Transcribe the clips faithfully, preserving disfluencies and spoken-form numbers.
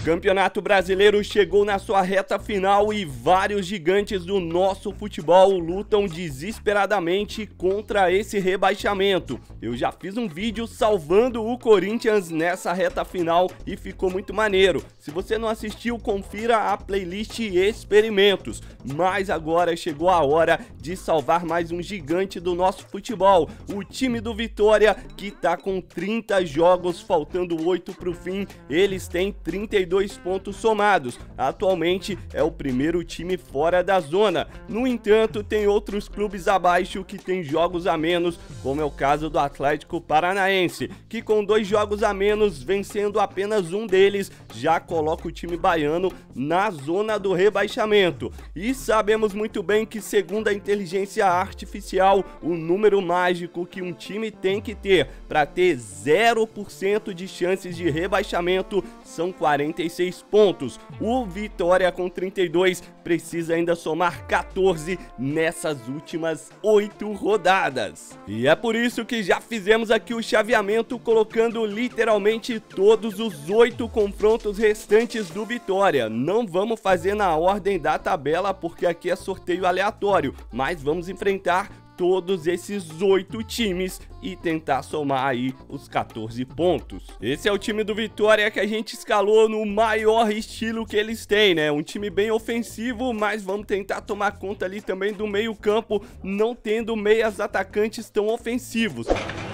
Campeonato Brasileiro chegou na sua reta final e vários gigantes do nosso futebol lutam desesperadamente contra esse rebaixamento. Eu já fiz um vídeo salvando o Corinthians nessa reta final e ficou muito maneiro. Se você não assistiu, confira a playlist Experimentos. Mas agora chegou a hora de salvar mais um gigante do nosso futebol, o time do Vitória, que tá com trinta jogos, faltando oito para o fim. Eles têm trinta e dois pontos somados. Atualmente é o primeiro time fora da zona. No entanto, tem outros clubes abaixo que tem jogos a menos, como é o caso do Atlético Paranaense, que com dois jogos a menos, vencendo apenas um deles, já coloca o time baiano na zona do rebaixamento. E sabemos muito bem que, segundo a inteligência artificial, o número mágico que um time tem que ter para ter zero por cento de chances de rebaixamento são quarenta e seis pontos. O Vitória, com trinta e dois, precisa ainda somar quatorze nessas últimas oito rodadas. E é por isso que já fizemos aqui o chaveamento, colocando literalmente todos os oito confrontos restantes do Vitória. Não vamos fazer na ordem da tabela, porque aqui é sorteio aleatório, mas vamos enfrentar todos esses oito times e tentar somar aí os quatorze pontos. Esse é o time do Vitória que a gente escalou no maior estilo que eles têm, né? Um time bem ofensivo, mas vamos tentar tomar conta ali também do meio campo, não tendo meias atacantes tão ofensivos.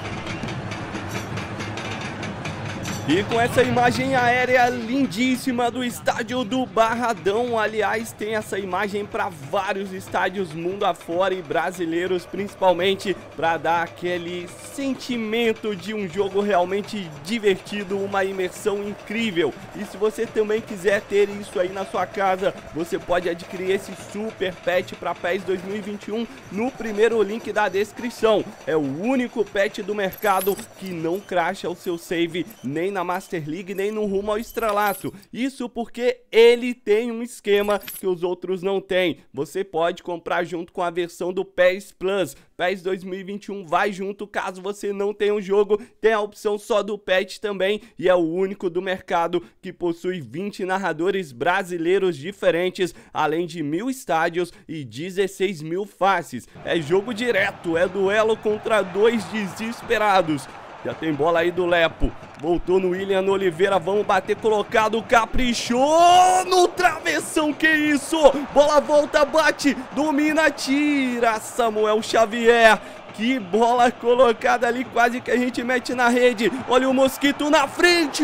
E com essa imagem aérea lindíssima do estádio do Barradão, aliás, tem essa imagem para vários estádios mundo afora e brasileiros principalmente, para dar aquele sentimento de um jogo realmente divertido, uma imersão incrível. E se você também quiser ter isso aí na sua casa, você pode adquirir esse Super Patch para PES dois mil e vinte e um no primeiro link da descrição. É o único patch do mercado que não crasha o seu save nem na Master League, nem no rumo ao estrelato. Isso porque ele tem um esquema que os outros não têm. Você pode comprar junto com a versão do PES Plus. PES dois mil e vinte e um vai junto caso você não tenha um jogo. Tem a opção só do patch também e é o único do mercado que possui vinte narradores brasileiros diferentes, além de mil estádios e dezesseis mil faces. É jogo direto, é duelo contra dois desesperados. Já tem bola aí do Lepo. Voltou no William Oliveira. Vamos bater colocado. Caprichou no travessão. Que isso? Bola volta, bate. Domina, tira. Samuel Xavier. Que bola colocada ali. Quase que a gente mete na rede. Olha o Mosquito na frente.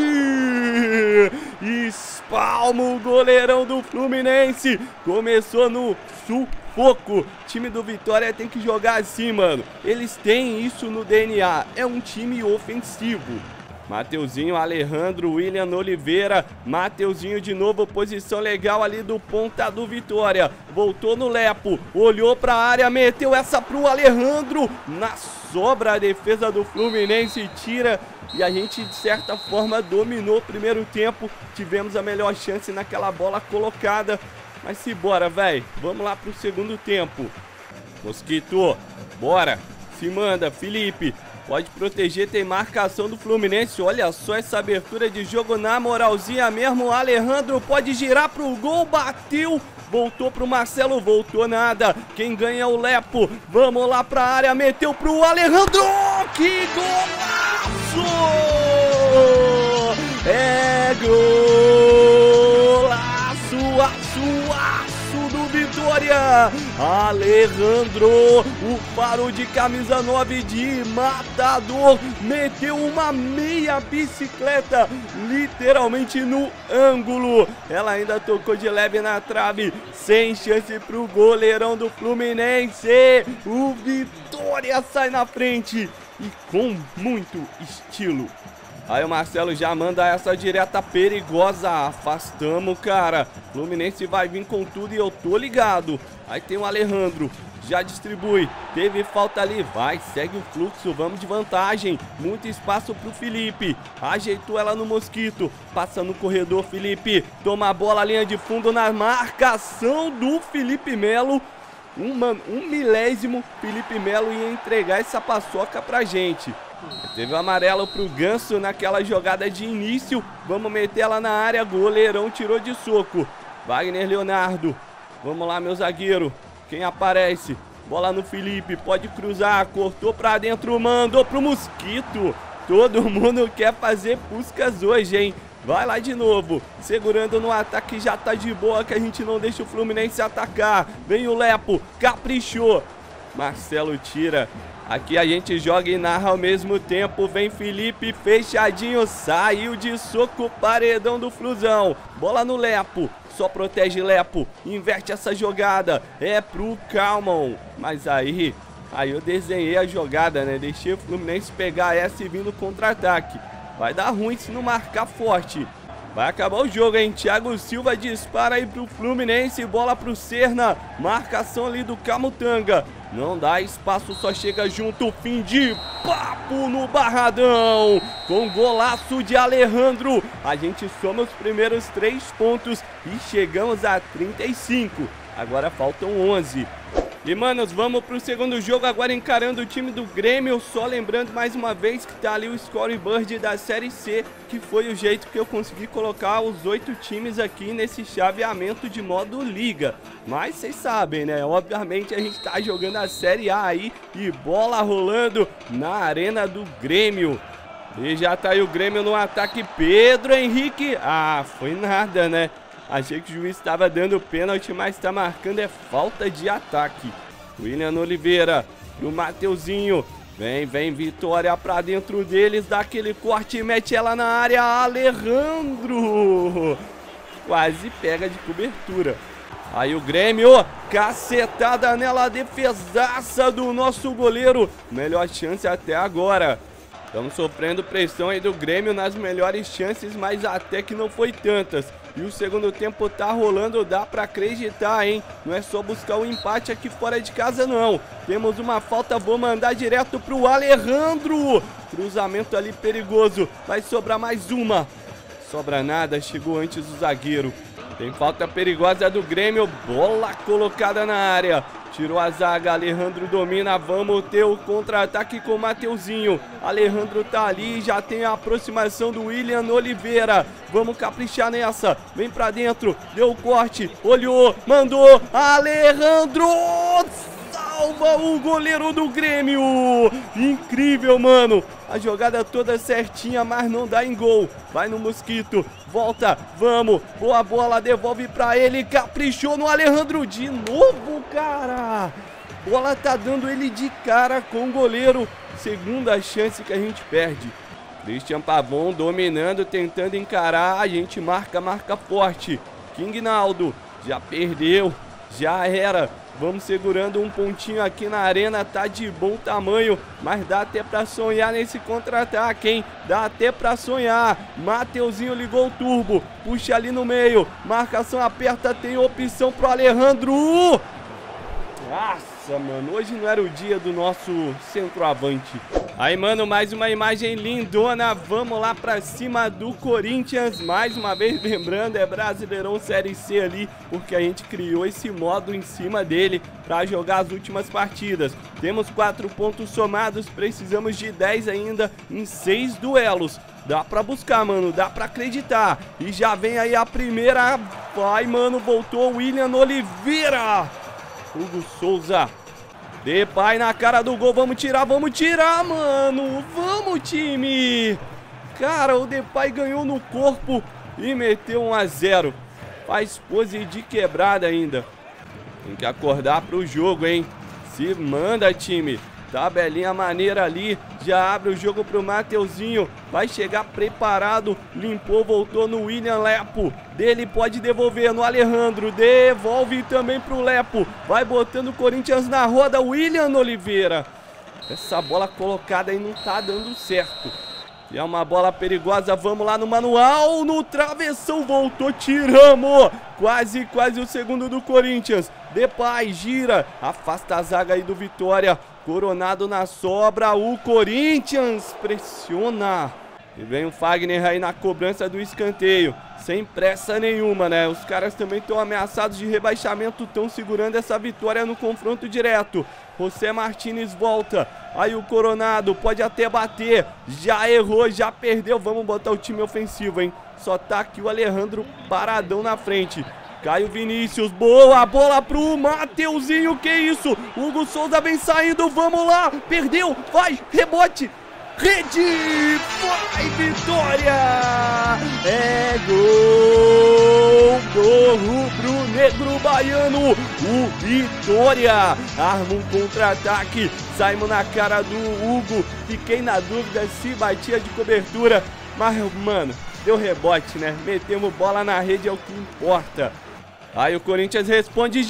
Espalma o goleirão do Fluminense. Começou no sul. Pouco. Time do Vitória tem que jogar assim, mano. Eles têm isso no D N A. É um time ofensivo. Mateuzinho, Alejandro, William Oliveira. Mateuzinho de novo, posição legal ali do ponta do Vitória. Voltou no Lepo, olhou pra área, meteu essa pro Alejandro. Na sobra, a defesa do Fluminense tira. E a gente, de certa forma, dominou o primeiro tempo. Tivemos a melhor chance naquela bola colocada. Mas se bora, velho. Vamos lá pro segundo tempo. Mosquito, bora. Se manda, Felipe. Pode proteger, tem marcação do Fluminense. Olha só essa abertura de jogo na moralzinha mesmo. O Alejandro pode girar pro gol, bateu. Voltou pro Marcelo, voltou nada. Quem ganha é o Lepo. Vamos lá pra área, meteu pro Alejandro. Que golaço! É golaço! Aço, aço do Vitória. Alejandro, o faro de camisa nove de matador, meteu uma meia bicicleta literalmente no ângulo. Ela ainda tocou de leve na trave, sem chance pro goleirão do Fluminense. O Vitória sai na frente e com muito estilo. Aí o Marcelo já manda essa direta perigosa. Afastamos, cara. Fluminense vai vir com tudo e eu tô ligado. Aí tem o Alejandro. Já distribui. Teve falta ali. Vai, segue o fluxo. Vamos de vantagem. Muito espaço pro Felipe. Ajeitou ela no Mosquito. Passa no corredor, Felipe. Toma a bola, linha de fundo na marcação do Felipe Melo. Um, um milésimo, Felipe Melo ia entregar essa paçoca pra gente. Teve o amarelo pro Ganso naquela jogada de início. Vamos meter ela na área. Goleirão tirou de soco. Wagner Leonardo. Vamos lá, meu zagueiro. Quem aparece? Bola no Felipe. Pode cruzar. Cortou pra dentro. Mandou pro Mosquito. Todo mundo quer fazer Puskas hoje, hein? Vai lá de novo. Segurando no ataque. Já tá de boa que a gente não deixa o Fluminense atacar. Vem o Lepo. Caprichou. Marcelo tira. Aqui a gente joga e narra ao mesmo tempo. Vem Felipe, fechadinho, saiu de soco, paredão do Flusão. Bola no Lepo, só protege Lepo, inverte essa jogada. É pro Calmon, mas aí, aí eu desenhei a jogada, né? Deixei o Fluminense pegar essa e vir no contra-ataque. Vai dar ruim se não marcar forte. Vai acabar o jogo, hein? Thiago Silva dispara aí pro Fluminense. Bola pro Serna. Marcação ali do Camutanga. Não dá espaço, só chega junto. Fim de papo no Barradão. Com golaço de Alejandro. A gente soma os primeiros três pontos e chegamos a trinta e cinco. Agora faltam onze. E, manos, vamos pro segundo jogo agora encarando o time do Grêmio. Só lembrando mais uma vez que tá ali o scoreboard da Série C, que foi o jeito que eu consegui colocar os oito times aqui nesse chaveamento de modo liga. Mas vocês sabem, né? Obviamente a gente tá jogando a Série A aí e bola rolando na arena do Grêmio. E já tá aí o Grêmio no ataque. Pedro Henrique. Ah, foi nada, né? Achei que o juiz estava dando pênalti, mas está marcando é falta de ataque. William Oliveira pro Mateuzinho. Vem, vem, Vitória pra dentro deles. Dá aquele corte e mete ela na área. Alejandro. Quase pega de cobertura. Aí o Grêmio, cacetada nela, defesaça do nosso goleiro. Melhor chance até agora. Estamos sofrendo pressão aí do Grêmio nas melhores chances, mas até que não foi tantas. E o segundo tempo tá rolando, dá pra acreditar, hein? Não é só buscar o empate aqui fora de casa, não. Temos uma falta, vou mandar direto pro Alejandro. Cruzamento ali perigoso, vai sobrar mais uma. Sobra nada, chegou antes o zagueiro. Tem falta perigosa do Grêmio, bola colocada na área. Tirou a zaga, Alejandro domina, vamos ter o contra-ataque com o Mateuzinho. Alejandro tá ali, já tem a aproximação do William Oliveira. Vamos caprichar nessa, vem pra dentro, deu o corte, olhou, mandou, Alejandro! Salva o goleiro do Grêmio! Incrível, mano! A jogada toda certinha, mas não dá em gol. Vai no Mosquito, volta, vamos. Boa bola, devolve pra ele. Caprichou no Alejandro de novo, cara. Bola tá dando ele de cara com o goleiro. Segunda chance que a gente perde. Christian Pavon dominando, tentando encarar. A gente marca, marca forte. King Naldo já perdeu, já era. Vamos segurando um pontinho aqui na arena, tá de bom tamanho, mas dá até pra sonhar nesse contra-ataque, hein? Dá até pra sonhar. Mateuzinho ligou o turbo, puxa ali no meio, marcação aperta, tem opção pro Alejandro. Nossa, mano, hoje não era o dia do nosso centroavante. Aí, mano, mais uma imagem lindona. Vamos lá pra cima do Corinthians. Mais uma vez, lembrando, é Brasileirão Série C ali, porque a gente criou esse modo em cima dele pra jogar as últimas partidas. Temos quatro pontos somados, precisamos de dez ainda em seis duelos. Dá pra buscar, mano, dá pra acreditar. E já vem aí a primeira. Vai, mano, voltou o William Oliveira. Hugo Souza. Depay na cara do gol, vamos tirar, vamos tirar, mano. Vamos, time. Cara, o Depay ganhou no corpo e meteu um a zero. Faz pose de quebrada ainda. Tem que acordar pro jogo, hein. Se manda, time. Tabelinha maneira ali, já abre o jogo pro Mateuzinho, vai chegar preparado, limpou, voltou no William Lepo, dele pode devolver no Alejandro, devolve também pro Lepo, vai botando o Corinthians na roda, William Oliveira. Essa bola colocada aí não tá dando certo. E é uma bola perigosa, vamos lá no manual, no travessão, voltou, tiramos. Quase, quase o segundo do Corinthians. Depay gira, afasta a zaga aí do Vitória. Coronado na sobra, o Corinthians pressiona. E vem o Fagner aí na cobrança do escanteio. Sem pressa nenhuma, né? Os caras também estão ameaçados de rebaixamento, estão segurando essa vitória no confronto direto. José Martínez volta. Aí o Coronado pode até bater. Já errou, já perdeu. Vamos botar o time ofensivo, hein? Só tá aqui o Alejandro paradão na frente. Caio Vinícius, boa bola pro Mateuzinho, que isso? Hugo Souza vem saindo, vamos lá, perdeu, vai, rebote, rede, vai, vitória! É gol do rubro-negro baiano, o Vitória arma um contra-ataque, saímos na cara do Hugo, fiquei na dúvida se batia de cobertura, mas, mano, deu rebote, né? Metemos bola na rede, é o que importa. Aí o Corinthians responde,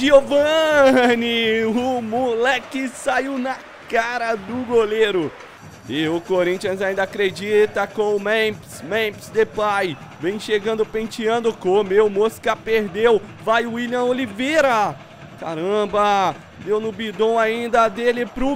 Giovani, o moleque saiu na cara do goleiro. E o Corinthians ainda acredita com o Memphis, Memphis Depay, vem chegando, penteando, comeu, mosca, perdeu, vai o William Oliveira. Caramba, deu no bidon ainda dele pro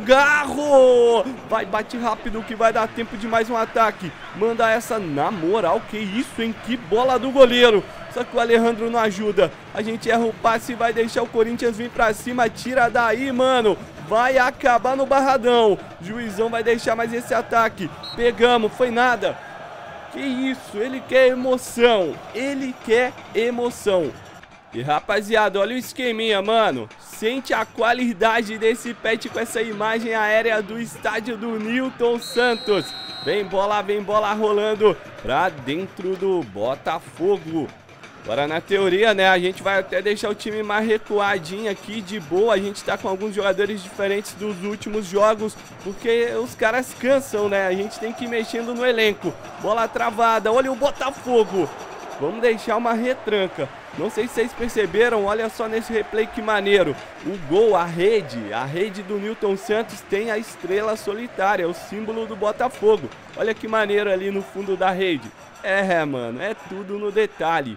Garro. Vai, bate rápido que vai dar tempo de mais um ataque. Manda essa na moral, que isso, hein? Que bola do goleiro. Só que o Alejandro não ajuda. A gente erra o passe e vai deixar o Corinthians vir pra cima. Tira daí, mano. Vai acabar no barradão. Juizão vai deixar mais esse ataque. Pegamos, foi nada. Que isso, ele quer emoção. Ele quer emoção. E rapaziada, olha o esqueminha, mano. Sente a qualidade desse pet com essa imagem aérea do estádio do Newton Santos. Vem bola, vem bola rolando pra dentro do Botafogo. Agora na teoria, né, a gente vai até deixar o time mais recuadinho aqui, de boa. A gente tá com alguns jogadores diferentes dos últimos jogos, porque os caras cansam, né? A gente tem que ir mexendo no elenco. Bola travada, olha o Botafogo. Vamos deixar uma retranca. Não sei se vocês perceberam, olha só nesse replay que maneiro. O gol, a rede, a rede do Newton Santos tem a estrela solitária, o símbolo do Botafogo. Olha que maneiro ali no fundo da rede. É, mano, é tudo no detalhe.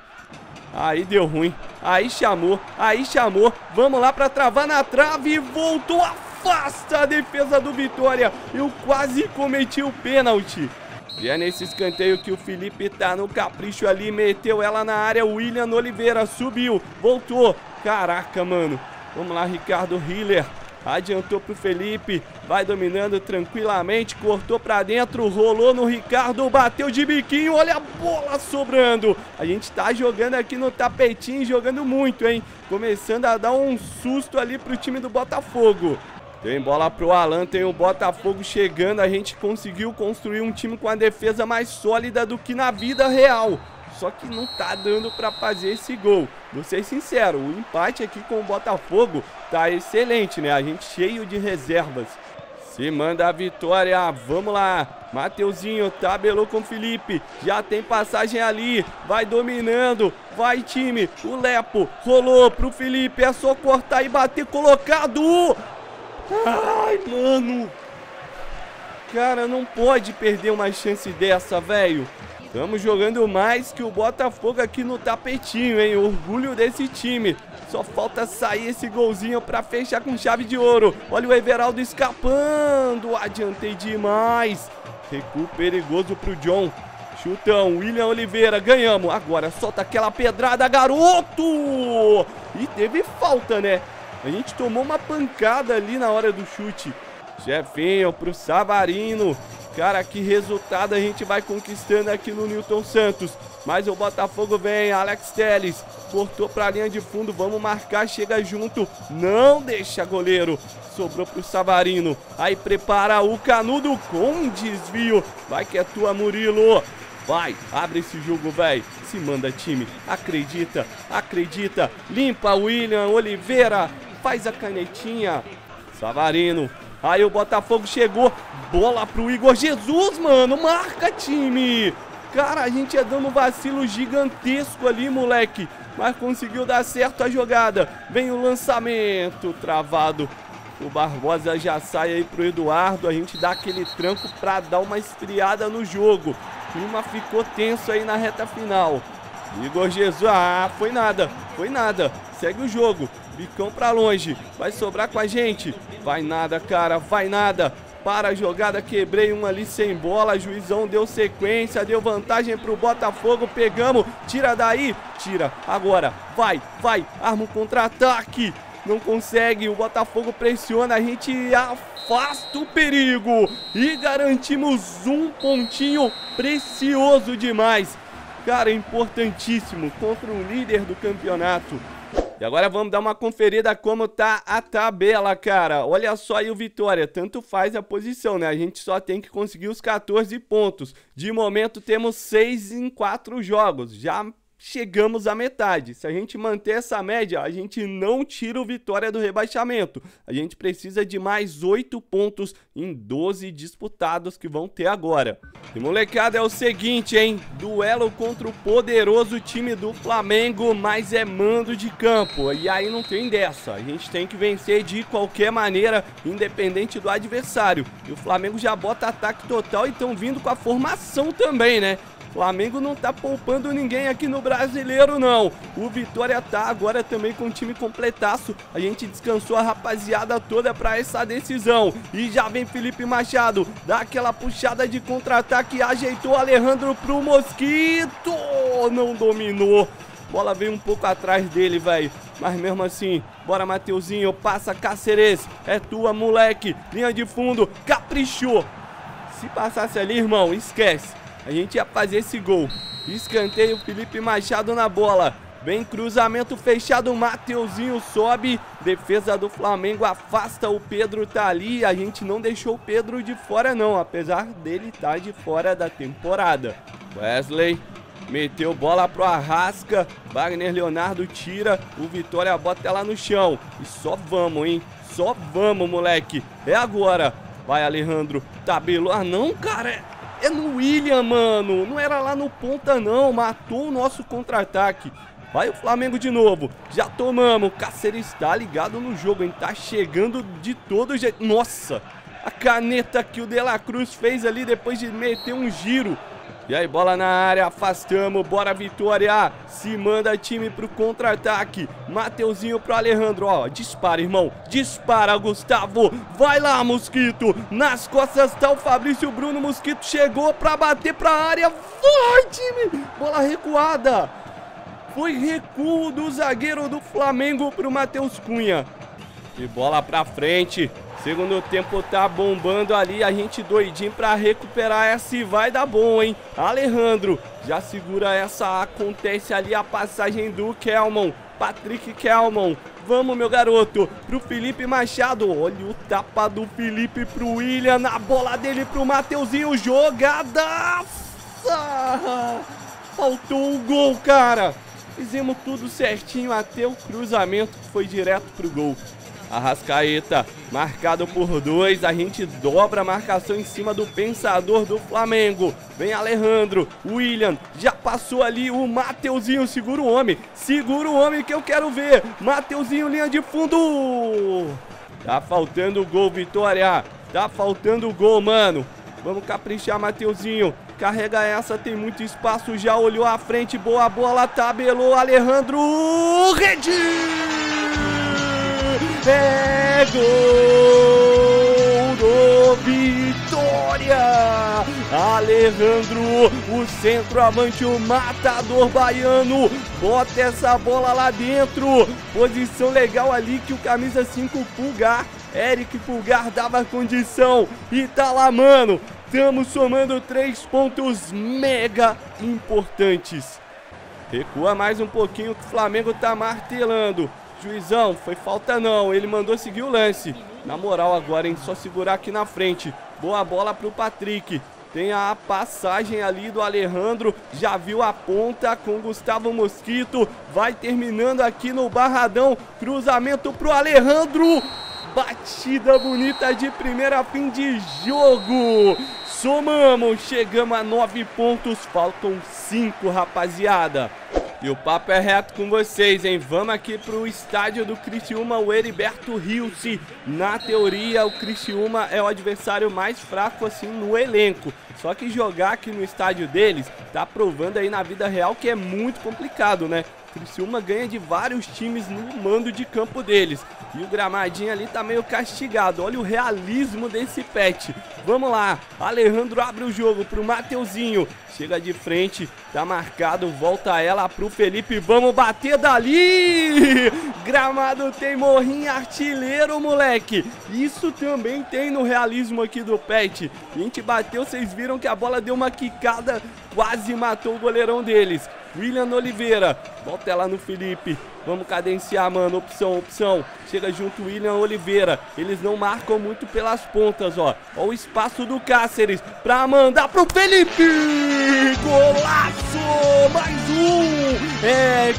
Aí deu ruim, aí chamou, aí chamou. Vamos lá pra travar na trave, voltou, afasta a defesa do Vitória. Eu quase cometi o pênalti. E é nesse escanteio que o Felipe tá no capricho ali, meteu ela na área, o William Oliveira subiu, voltou. Caraca, mano. Vamos lá, Ricardo Hiller. Adiantou pro Felipe, vai dominando tranquilamente, cortou pra dentro, rolou no Ricardo, bateu de biquinho, olha a bola sobrando. A gente tá jogando aqui no tapetinho, jogando muito, hein? Começando a dar um susto ali pro time do Botafogo. Tem bola pro Alan, tem o Botafogo chegando, a gente conseguiu construir um time com a defesa mais sólida do que na vida real. Só que não tá dando pra fazer esse gol. Vou ser sincero, o empate aqui com o Botafogo tá excelente, né? A gente cheio de reservas. Se manda a vitória, vamos lá. Mateuzinho tabelou com o Felipe, já tem passagem ali, vai dominando, vai time. O Lepo rolou pro Felipe, é só cortar e bater, colocado. Ai, mano. Cara, não pode perder uma chance dessa, velho. Estamos jogando mais que o Botafogo aqui no tapetinho, hein? Orgulho desse time. Só falta sair esse golzinho pra fechar com chave de ouro. Olha o Everaldo escapando. Adiantei demais. Recuo perigoso pro John. Chutão, William Oliveira, ganhamos. Agora solta aquela pedrada, garoto! E teve falta, né? A gente tomou uma pancada ali na hora do chute. Chefinho pro Savarino. Cara, que resultado a gente vai conquistando aqui no Newton Santos. Mas o Botafogo vem, Alex Telles. Cortou pra linha de fundo, vamos marcar, chega junto. Não deixa, goleiro. Sobrou pro Savarino. Aí prepara o Canudo com desvio. Vai que é tua, Murilo. Vai, abre esse jogo, velho. Se manda, time. Acredita, acredita. Limpa, William Oliveira. Faz a canetinha. Savarino. Aí o Botafogo chegou. Bola pro Igor Jesus, mano. Marca, time. Cara, a gente ia dando um vacilo gigantesco ali, moleque. Mas conseguiu dar certo a jogada. Vem o lançamento travado. O Barbosa já sai aí pro Eduardo. A gente dá aquele tranco pra dar uma esfriada no jogo. O clima ficou tenso aí na reta final. Igor Jesus, ah, foi nada, foi nada. Segue o jogo, bicão pra longe. Vai sobrar com a gente. Vai nada, cara, vai nada. para a jogada, quebrei um ali sem bola, juizão deu sequência, deu vantagem pro Botafogo, pegamos, tira daí, tira, agora, vai, vai, arma um contra-ataque, não consegue, o Botafogo pressiona, a gente afasta o perigo e garantimos um pontinho precioso demais, cara, importantíssimo contra o líder do campeonato. E agora vamos dar uma conferida como tá a tabela, cara. Olha só aí o Vitória, tanto faz a posição, né? A gente só tem que conseguir os quatorze pontos. De momento temos seis em quatro jogos, já chegamos à metade. Se a gente manter essa média, a gente não tira o Vitória do rebaixamento. A gente precisa de mais oito pontos em doze disputados que vão ter agora. E molecada, é o seguinte, hein? Duelo contra o poderoso time do Flamengo, mas é mando de campo. E aí não tem dessa. A gente tem que vencer de qualquer maneira, independente do adversário. E o Flamengo já bota ataque total e estão vindo com a formação também, né? Flamengo não tá poupando ninguém aqui no Brasileiro, não. O Vitória tá agora também com o time completaço. A gente descansou a rapaziada toda pra essa decisão. E já vem Felipe Machado, dá aquela puxada de contra-ataque, ajeitou o Alejandro pro Mosquito. Não dominou. Bola veio um pouco atrás dele, velho. Mas mesmo assim, bora Mateuzinho, passa Cáceres. É tua, moleque. Linha de fundo, caprichou. Se passasse ali, irmão, esquece. A gente ia fazer esse gol. Escanteio, Felipe Machado na bola. Vem cruzamento fechado, Mateuzinho sobe. Defesa do Flamengo afasta, o Pedro tá ali. A gente não deixou o Pedro de fora não, apesar dele estar de fora da temporada. Wesley meteu bola pro Arrasca. Wagner Leonardo tira. O Vitória bota ela no chão. E só vamos, hein? Só vamos, moleque. É agora. Vai, Alejandro. Tabelou. Ah, não, cara. É... É no William, mano. Não era lá no ponta, não. Matou o nosso contra-ataque. Vai o Flamengo de novo. Já tomamos. O Cáceres está ligado no jogo, hein? Tá chegando de todo jeito. Nossa. A caneta que o De La Cruz fez ali depois de meter um giro. E aí, bola na área, afastamos, bora Vitória, se manda time pro contra-ataque, Mateuzinho pro Alejandro, ó, dispara, irmão, dispara, Gustavo, vai lá, Mosquito, nas costas tá o Fabrício Bruno, Mosquito chegou pra bater pra área, vai, time, bola recuada, foi recuo do zagueiro do Flamengo pro Matheus Cunha, e bola pra frente. Segundo tempo tá bombando ali, a gente doidinho pra recuperar essa e vai dar bom, hein? Alejandro já segura essa, acontece ali a passagem do Kelmon, Patrick Kelmon. Vamos, meu garoto, pro Felipe Machado. Olha o tapa do Felipe pro William, na bola dele pro Mateuzinho, jogada! Faltou o gol, cara. Fizemos tudo certinho até o cruzamento que foi direto pro gol. Arrascaeta, marcado por dois, a gente dobra a marcação em cima do pensador do Flamengo. Vem Alejandro, William, já passou ali o Mateuzinho, segura o homem, segura o homem que eu quero ver. Mateuzinho, linha de fundo. Tá faltando o gol, Vitória, tá faltando o gol, mano. Vamos caprichar, Mateuzinho. Carrega essa, tem muito espaço, já olhou à frente, boa bola, tabelou, Alejandro, rede! É gol do Vitória! Alejandro, o centroavante, o matador baiano, bota essa bola lá dentro. Posição legal ali que o camisa cinco Pulgar, Eric Pulgar, dava condição. E tá lá, mano. Estamos somando três pontos mega importantes. Recua mais um pouquinho que o Flamengo tá martelando. Juizão, foi falta não, ele mandou seguir o lance. Na moral agora, hein, só segurar aqui na frente. Boa bola pro Patrick. Tem a passagem ali do Alejandro, já viu a ponta com Gustavo Mosquito. Vai terminando aqui no Barradão, cruzamento pro Alejandro. Batida bonita de primeira, fim de jogo. Somamos, chegamos a nove pontos, faltam cinco, rapaziada. E o papo é reto com vocês, hein? Vamos aqui pro estádio do Criciúma, o Heriberto Rilse. Na teoria, o Criciúma é o adversário mais fraco, assim, no elenco. Só que jogar aqui no estádio deles tá provando aí na vida real que é muito complicado, né? Criciúma ganha de vários times no mando de campo deles. E o gramadinho ali tá meio castigado. Olha o realismo desse pet. Vamos lá. Alejandro abre o jogo pro Mateuzinho. Chega de frente. Tá marcado. Volta ela pro Felipe. Vamos bater dali. Gramado tem morrinho artilheiro, moleque. Isso também tem no realismo aqui do pet. A gente bateu. Vocês viram que a bola deu uma quicada. Quase matou o goleirão deles. William Oliveira, volta ela no Felipe, vamos cadenciar, mano, opção, opção, chega junto William Oliveira, eles não marcam muito pelas pontas, ó, ó o espaço do Cáceres, pra mandar pro Felipe, golaço, mais um, é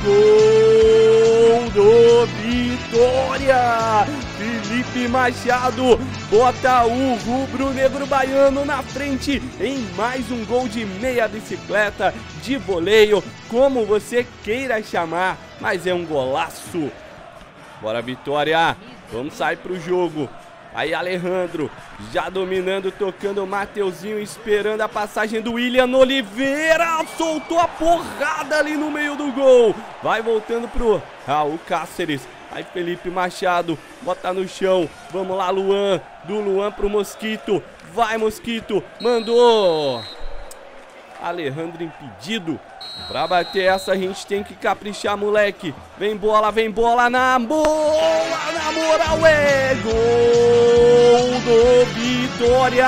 gol do Vitória, Felipe Machado bota o rubro-negro baiano na frente em mais um gol de meia bicicleta, de voleio, como você queira chamar, mas é um golaço. Bora, Vitória, vamos sair pro jogo. Aí Alejandro, já dominando, tocando o Mateuzinho, esperando a passagem do William Oliveira, soltou a porrada ali no meio do gol. Vai voltando pro Raul Cáceres. Aí Felipe Machado, bota no chão, vamos lá Luan, do Luan pro Mosquito, vai Mosquito, mandou. Alejandro impedido. Pra bater essa a gente tem que caprichar, moleque. Vem bola, vem bola na bola, na moral é gol do Vitória.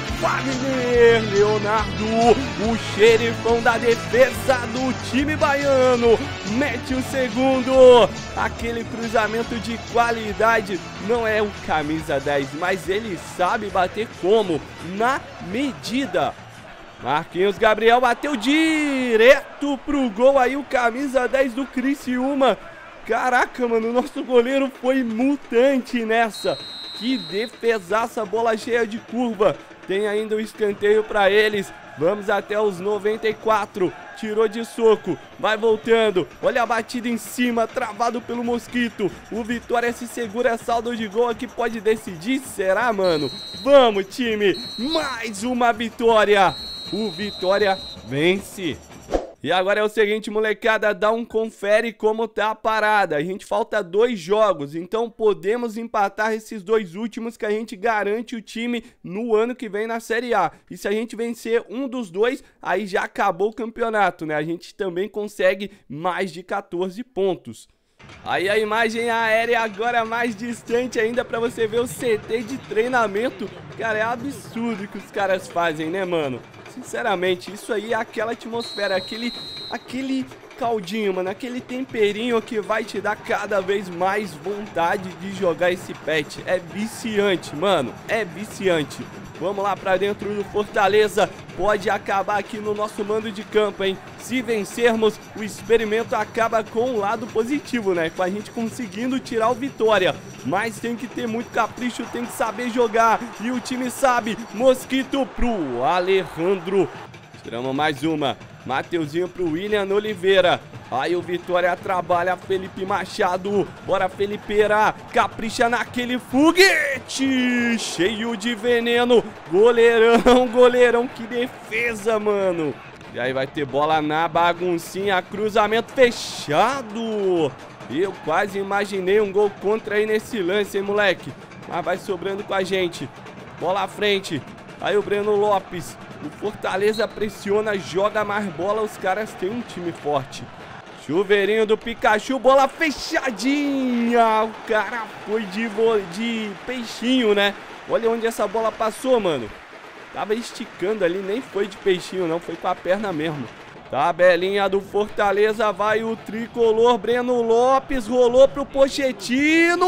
Wagner Leonardo, o xerifão da defesa do time baiano, mete o segundo. Aquele cruzamento de qualidade, não é o camisa dez, mas ele sabe bater como? Na medida. Marquinhos Gabriel bateu direto pro gol aí, o camisa dez do Criciúma. Caraca, mano, o nosso goleiro foi mutante nessa. Que defesaça, bola cheia de curva. Tem ainda o escanteio pra eles. Vamos até os noventa e quatro. Tirou de soco, vai voltando. Olha a batida em cima, travado pelo Mosquito. O Vitória se segura, é saldo de gol aqui, pode decidir, será, mano? Vamos, time, mais uma vitória. O Vitória vence. E agora é o seguinte, molecada, dá um confere como tá a parada. A gente falta dois jogos, então podemos empatar esses dois últimos que a gente garante o time no ano que vem na Série A. E se a gente vencer um dos dois, aí já acabou o campeonato, né? A gente também consegue mais de quatorze pontos. Aí a imagem aérea agora mais distante ainda pra você ver o C T de treinamento. Cara, é absurdo o que os caras fazem, né, mano? Sinceramente, isso aí é aquela atmosfera, aquele, aquele caldinho, mano, aquele temperinho que vai te dar cada vez mais vontade de jogar esse pet. É viciante, mano, é viciante. Vamos lá pra dentro do Fortaleza, pode acabar aqui no nosso mando de campo, hein? Se vencermos, o experimento acaba com um lado positivo, né? Com a gente conseguindo tirar o Vitória. Mas tem que ter muito capricho, tem que saber jogar. E o time sabe. Mosquito pro Alejandro. Tiramos mais uma. Mateuzinho pro William Oliveira. Aí o Vitória trabalha, Felipe Machado. Bora, Felipeira. Capricha naquele foguete. Cheio de veneno. Goleirão, goleirão. Que defesa, mano. E aí vai ter bola na baguncinha. Cruzamento fechado. Eu quase imaginei um gol contra aí nesse lance, hein, moleque. Mas vai sobrando com a gente. Bola à frente. Aí o Breno Lopes. O Fortaleza pressiona, joga mais bola. Os caras têm um time forte. Chuveirinho do Pikachu, bola fechadinha. O cara foi de, de peixinho, né? Olha onde essa bola passou, mano. Tava esticando ali, nem foi de peixinho não, foi com a perna mesmo. Tabelinha do Fortaleza, vai o tricolor, Breno Lopes, rolou pro Pochettino.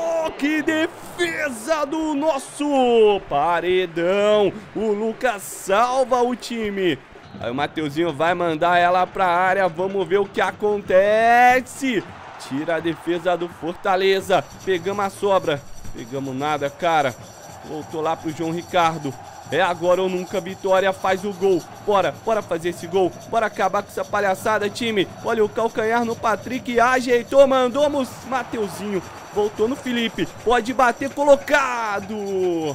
Que defesa do nosso Paredão. O Lucas salva o time. Aí o Mateuzinho vai mandar ela pra área, vamos ver o que acontece. Tira a defesa do Fortaleza, pegamos a sobra. Pegamos nada, cara. Voltou lá pro João Ricardo. É agora ou nunca, Vitória faz o gol. Bora, bora fazer esse gol. Bora acabar com essa palhaçada, time. Olha o calcanhar no Patrick. Ajeitou, mandou Mateuzinho. Voltou no Felipe. Pode bater, colocado.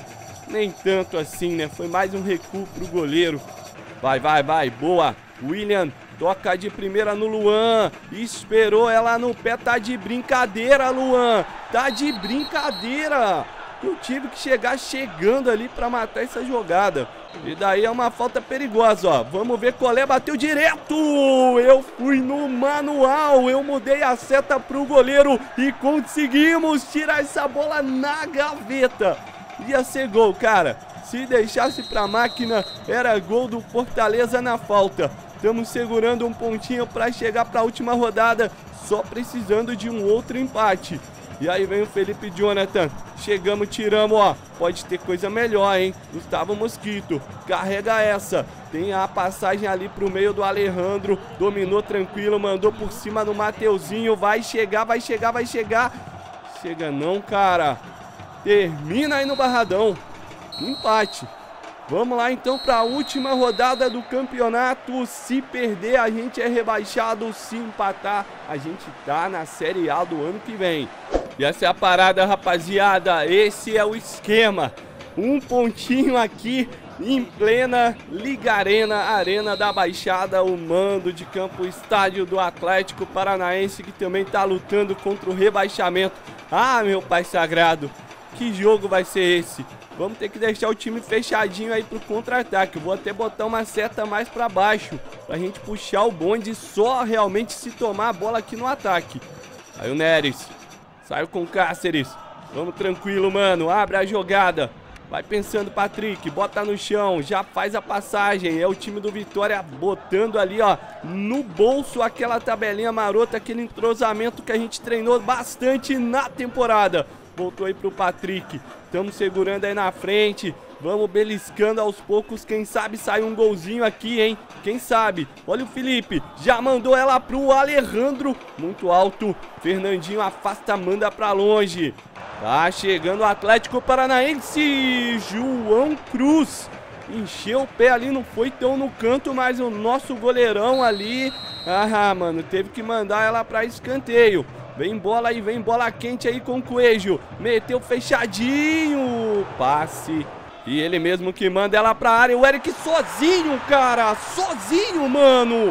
nem tanto assim, né? Foi mais um recuo pro goleiro. Vai, vai, vai, boa. William toca de primeira no Luan. Esperou ela no pé, tá de brincadeira, Luan. Tá de brincadeira. Eu tive que chegar chegando ali pra matar essa jogada. E daí é uma falta perigosa, ó. Vamos ver qual é, bateu direto. Eu fui no manual, eu mudei a seta pro goleiro e conseguimos tirar essa bola na gaveta. Ia ser gol, cara. Se deixasse pra máquina, era gol do Fortaleza na falta. Estamos segurando um pontinho pra chegar pra última rodada, só precisando de um outro empate. E aí vem o Felipe Jonathan. Chegamos, tiramos, ó. Pode ter coisa melhor, hein? Gustavo Mosquito. Carrega essa. Tem a passagem ali pro meio do Alejandro. Dominou tranquilo, mandou por cima no Mateuzinho. Vai chegar, vai chegar, vai chegar. Chega não, cara. Termina aí no Barradão. Empate. Vamos lá então para a última rodada do campeonato. Se perder, a gente é rebaixado. Se empatar, a gente tá na Série A do ano que vem. E essa é a parada, rapaziada. Esse é o esquema. Um pontinho aqui em plena Liga Arena, Arena da Baixada, o mando de campo, estádio do Atlético Paranaense, que também tá lutando contra o rebaixamento. Ah, meu pai sagrado, que jogo vai ser esse? Vamos ter que deixar o time fechadinho aí pro contra-ataque. Vou até botar uma seta mais pra baixo, pra gente puxar o bonde só realmente se tomar a bola aqui no ataque. Aí o Neres, saiu com o Cáceres. Vamos tranquilo, mano, abre a jogada. Vai pensando, Patrick, bota no chão, já faz a passagem. É o time do Vitória botando ali, ó, no bolso aquela tabelinha marota, aquele entrosamento que a gente treinou bastante na temporada. Voltou aí pro Patrick. Estamos segurando aí na frente. Vamos beliscando aos poucos. Quem sabe sai um golzinho aqui, hein? Quem sabe? Olha o Felipe. Já mandou ela pro Alejandro. Muito alto. Fernandinho afasta, manda pra longe. Tá chegando o Atlético Paranaense. João Cruz. Encheu o pé ali. Não foi tão no canto, mas o nosso goleirão ali. Ah, mano. Teve que mandar ela pra escanteio. Vem bola aí, vem bola quente aí com o Coelho. Meteu fechadinho. Passe. E ele mesmo que manda ela pra área. O Eric sozinho, cara. Sozinho, mano.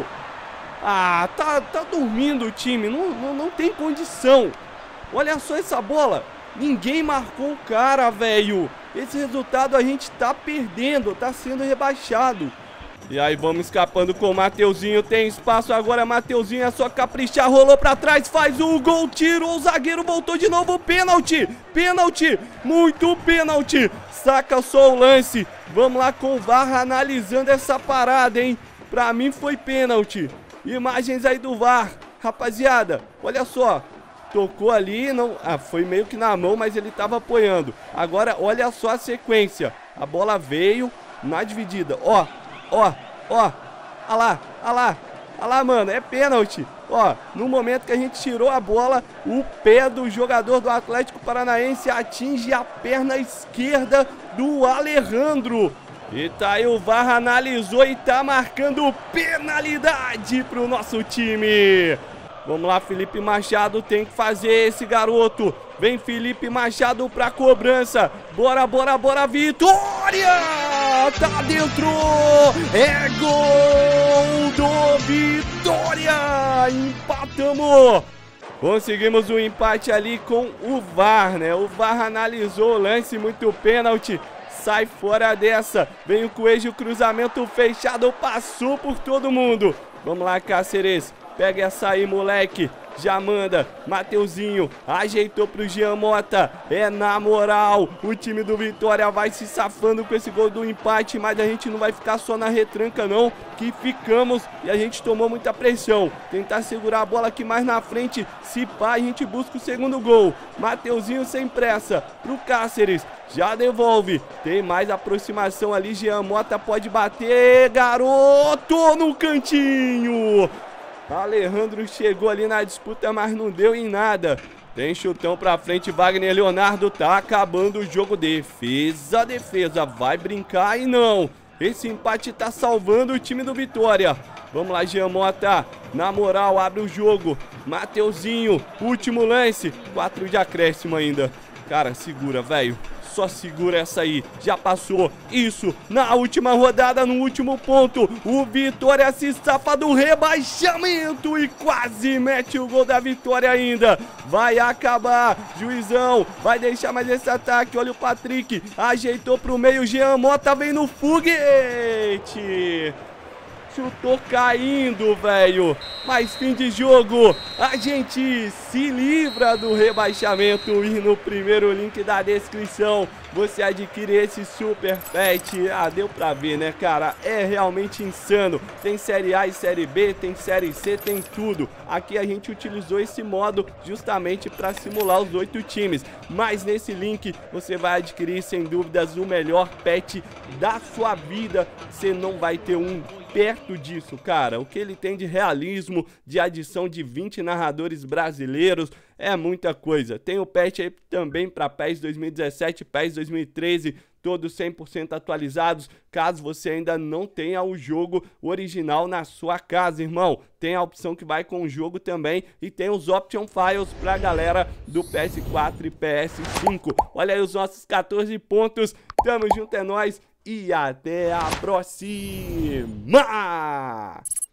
Ah, tá, tá dormindo o time. Não, não, não tem condição. Olha só essa bola. Ninguém marcou o cara, velho. Esse resultado a gente tá perdendo. Tá sendo rebaixado. E aí vamos escapando com o Mateuzinho. Tem espaço agora, Mateuzinho. É só caprichar, rolou pra trás, faz o gol, tirou o zagueiro, voltou de novo. Pênalti, pênalti, muito pênalti. Saca só o lance. Vamos lá com o V A R analisando essa parada, hein. Pra mim foi pênalti. Imagens aí do V A R. Rapaziada, olha só. Tocou ali, não... Ah, foi meio que na mão, mas ele tava apoiando. Agora, olha só a sequência. A bola veio na dividida, ó. Ó, ó, ó lá, ó lá, ó lá, mano, é pênalti. Ó, no momento que a gente tirou a bola, o pé do jogador do Atlético Paranaense atinge a perna esquerda do Alejandro. E tá aí, o V A R analisou e tá marcando penalidade pro nosso time. Vamos lá, Felipe Machado tem que fazer esse garoto. Vem Felipe Machado pra cobrança. Bora, bora, bora, Vitória! Tá dentro! É gol do Vitória! Empatamos! Conseguimos um empate ali com o V A R, né? O V A R analisou o lance, muito pênalti. Sai fora dessa. Vem o Coelho, cruzamento fechado, passou por todo mundo. Vamos lá, Cáceres. Pega essa aí, moleque. Já manda. Mateuzinho ajeitou pro Jean Mota. É na moral. O time do Vitória vai se safando com esse gol do empate. Mas a gente não vai ficar só na retranca, não. Que ficamos e a gente tomou muita pressão. Tentar segurar a bola aqui mais na frente. Se pá, a gente busca o segundo gol. Mateuzinho sem pressa. Pro Cáceres. Já devolve. Tem mais aproximação ali. Jean Mota pode bater. Garoto no cantinho. Alejandro chegou ali na disputa, mas não deu em nada. Tem chutão pra frente, Wagner Leonardo tá acabando o jogo. Defesa, defesa, vai brincar e não. Esse empate tá salvando o time do Vitória. Vamos lá, Jean Mota, na moral, abre o jogo. Mateuzinho, último lance, quatro de acréscimo ainda. Cara, segura, velho, Só segura essa aí. Já passou. Isso. Na última rodada, no último ponto, o Vitória se safa do rebaixamento e quase mete o gol da vitória ainda. Vai acabar. Juizão vai deixar mais esse ataque. Olha o Patrick. Ajeitou pro meio. Jean Mota vem no foguete. Chutou caindo, velho. Mas fim de jogo. A gente se livra do rebaixamento. E no primeiro link da descrição você adquire esse Super Pet. Ah, deu pra ver, né, cara? É realmente insano. Tem Série A e Série B, tem Série C, tem tudo. Aqui a gente utilizou esse modo justamente para simular os oito times. Mas nesse link você vai adquirir, sem dúvidas, o melhor pet da sua vida. Você não vai ter um perto disso, cara. O que ele tem de realismo, de adição de vinte narradores brasileiros, é muita coisa. Tem o patch aí também para PES dois mil e dezessete, PES dois mil e treze, todos cem por cento atualizados, caso você ainda não tenha o jogo original na sua casa, irmão. Tem a opção que vai com o jogo também e tem os option files pra galera do P S quatro e P S cinco. Olha aí os nossos quatorze pontos, tamo junto, é nóis e até a próxima!